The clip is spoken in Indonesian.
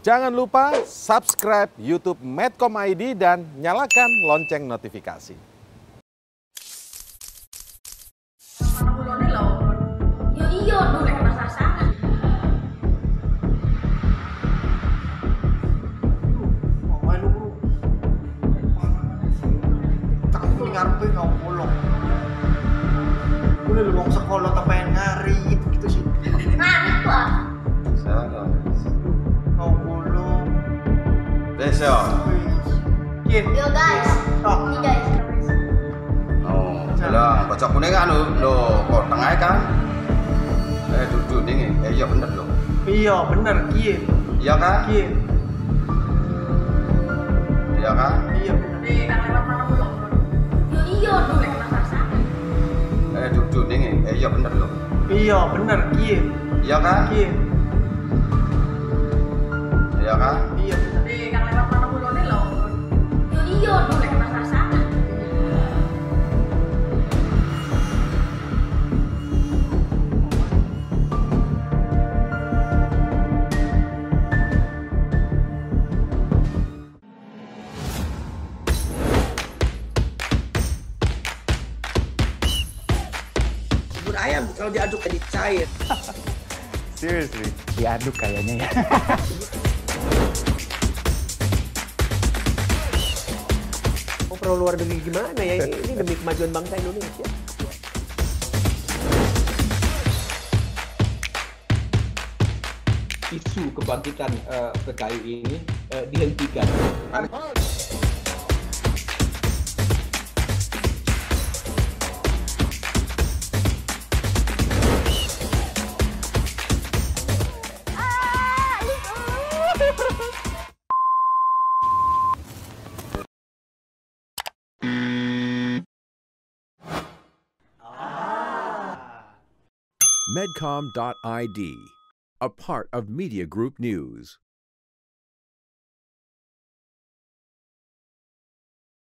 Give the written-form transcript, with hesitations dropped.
Jangan lupa subscribe YouTube Medcom ID dan nyalakan lonceng notifikasi. Ya iya, dolek masakan. Ngarepe ngopolo. Kuwi lho wong sekolah tak pengen ngari gitu sih. Ngari tuh ah. Salah. Ngopolo. Besok. Kin. Yo guys, Oh, ini guys. Oh, bilang bocah kuning kan lo kok tengah kan? Duduk nih. Iya bener lo. iya bener Kin. Iya kan? Kin. Iya kan? Iya bener. Ya iya, dolek masakan. Duduk nih. Iya bener lo. Iya bener Kin. Iya kan? Kin. Iya kan? Iya bener. Ya iya, dolek masakan. Bubur ayam kalau diaduk jadi cair. Seriously? Diaduk kayaknya ya. Mau pro luar negeri gimana ya? Ini demi kemajuan bangsa Indonesia. Isu kebangkitan PKI ini dihentikan. Medcom.id, a part of Media Group News.